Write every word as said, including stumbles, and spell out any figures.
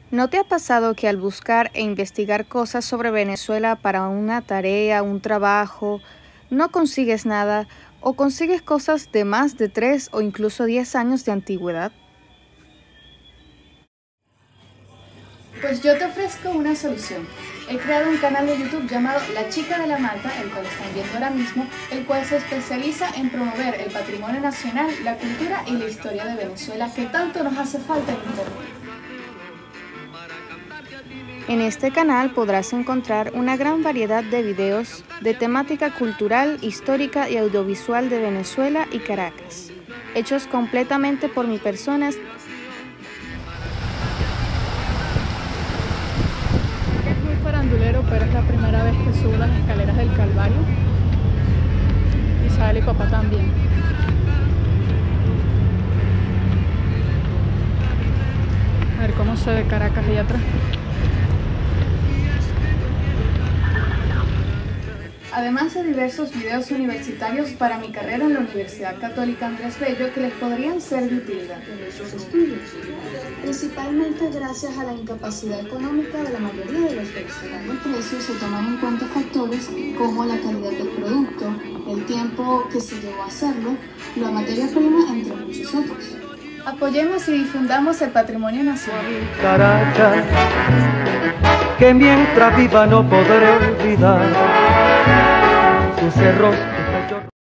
¿No te ha pasado que al buscar e investigar cosas sobre Venezuela para una tarea, un trabajo, no consigues nada o consigues cosas de más de tres o incluso diez años de antigüedad? Pues yo te ofrezco una solución. He creado un canal de YouTube llamado La Chica de la Mata, el cual están viendo ahora mismo, el cual se especializa en promover el patrimonio nacional, la cultura y la historia de Venezuela que tanto nos hace falta en Internet. En este canal podrás encontrar una gran variedad de videos de temática cultural, histórica y audiovisual de Venezuela y Caracas, hechos completamente por mi persona. Es muy farandulero, pero es la primera vez que subo las escaleras del Calvario. Isabel y papá también. A ver cómo se ve Caracas allá atrás. Además de diversos videos universitarios para mi carrera en la Universidad Católica Andrés Bello que les podrían ser de utilidad en sus estudios, principalmente gracias a la incapacidad económica de la mayoría de los venezolanos. En el precio se toman en cuenta factores como la calidad del producto, el tiempo que se llevó a hacerlo, la materia prima, entre muchos otros. Apoyemos y difundamos el patrimonio nacional. Caracas, que mientras viva no podré olvidar sus cerros.